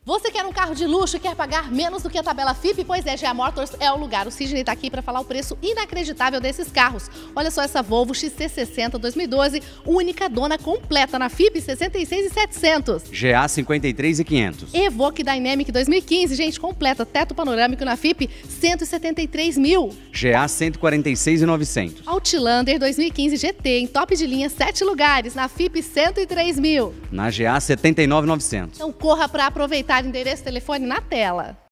Você quer um carro de luxo e quer pagar menos do que a tabela FIPE? Pois é, GA Motors é o lugar. O Sidney está aqui para falar o preço inacreditável desses carros. Olha só essa Volvo XC60 2012, única dona completa na FIPE, 66.700. GA 53.500. Evoque Dynamic 2015, gente, completa, teto panorâmico na FIPE, 173 mil. GA 146.900. Outlander 2015 GT, em top de linha, 7 lugares, na FIPE, 103 mil. Na GA 79.900. Então corra para aproveitar, endereço e telefone na tela.